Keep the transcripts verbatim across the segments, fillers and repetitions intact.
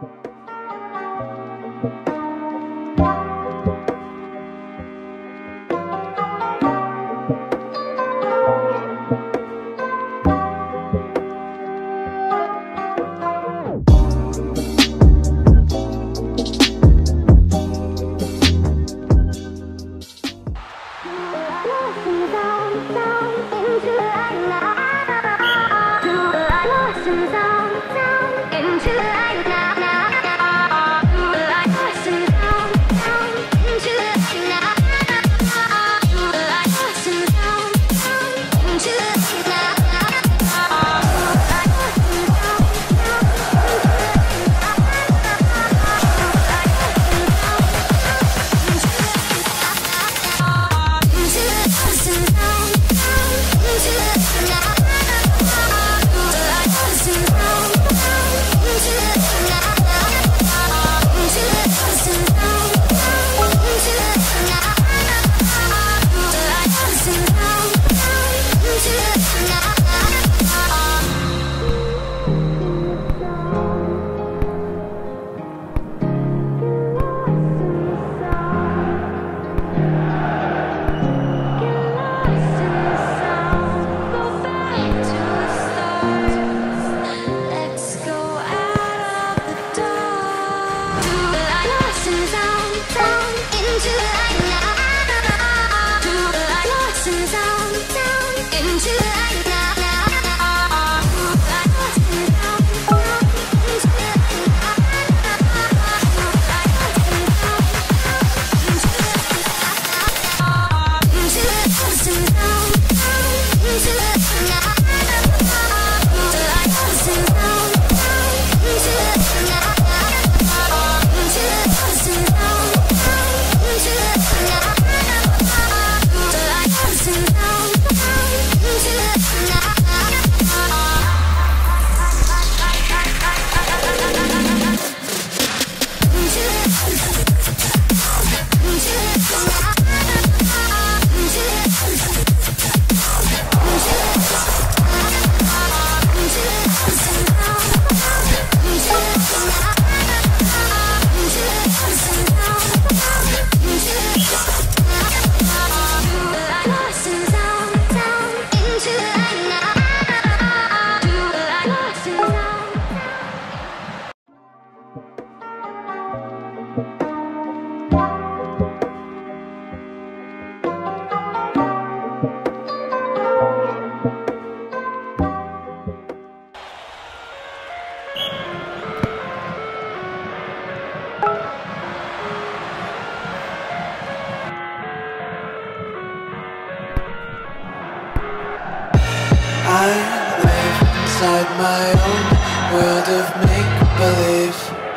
inside my own world of make-believe.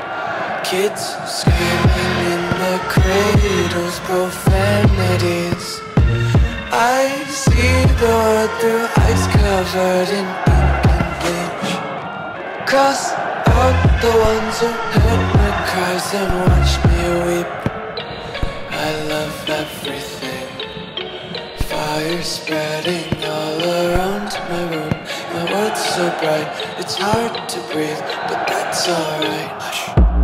Kids screaming in the cradles, profanities. I see the world through ice covered in ink and bleach. Cross out the ones who heard my cries and watched me weep. I love everything. Fire spreading all around my room. My world's so bright, it's hard to breathe, but that's alright. Hush.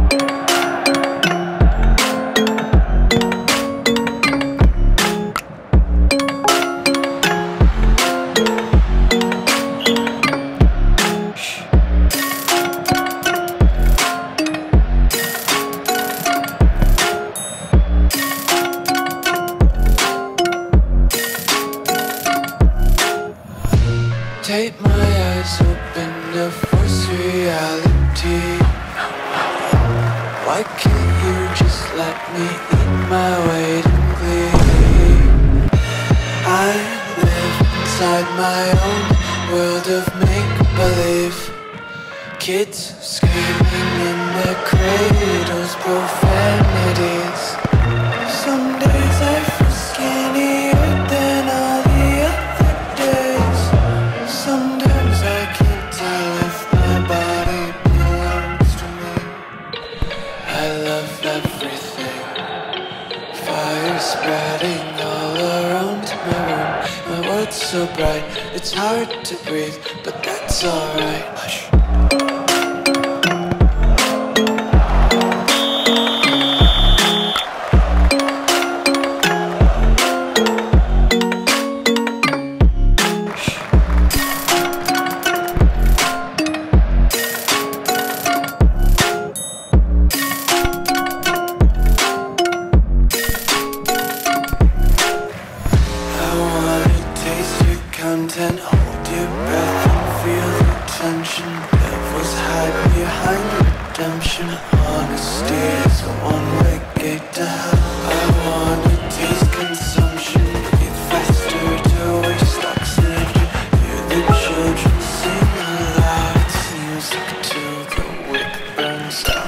Take my eyes open to force reality. Why can't you just let me eat my weight in glee? I live inside my own world of make-believe. Kids screaming in their cradles, profanities. Some days I feel skinnier than all the other days. Sometimes I can't tell if my body belongs to me. I love everything. Fire spreading all around my room. My world's so bright, it's hard to breathe, but that's alright. Hush. find redemption. Honesty is a one-way gate to hell. I wanna taste consumption, breathe faster to waste oxygen. Hear the children sing aloud. It's music till the wick burns out.